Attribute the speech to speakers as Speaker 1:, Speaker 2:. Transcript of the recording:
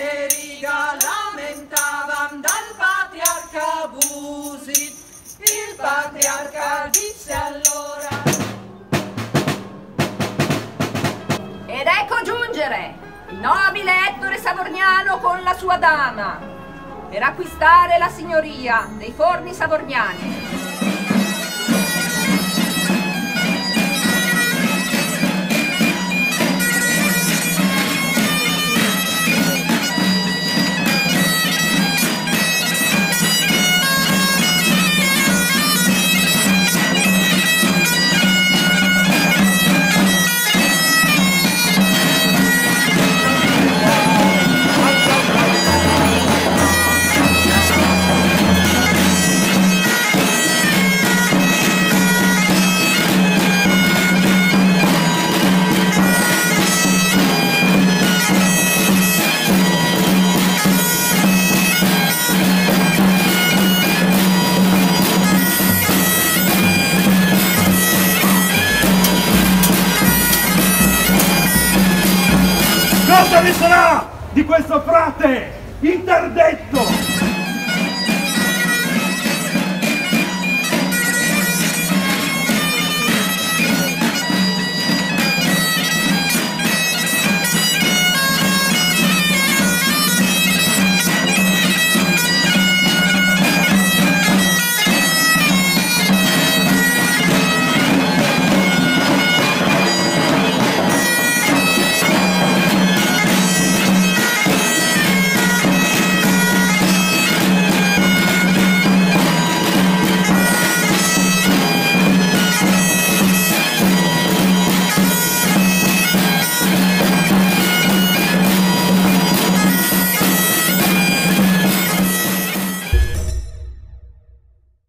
Speaker 1: le riga lamentavan dal patriarca abusi. Il patriarca disse allora:
Speaker 2: ed ecco giungere il nobile Ettore Savorniano con la sua dama per acquistare la signoria dei Forni Savorniani.
Speaker 3: Cosa ne sarà di questo frate interdetto?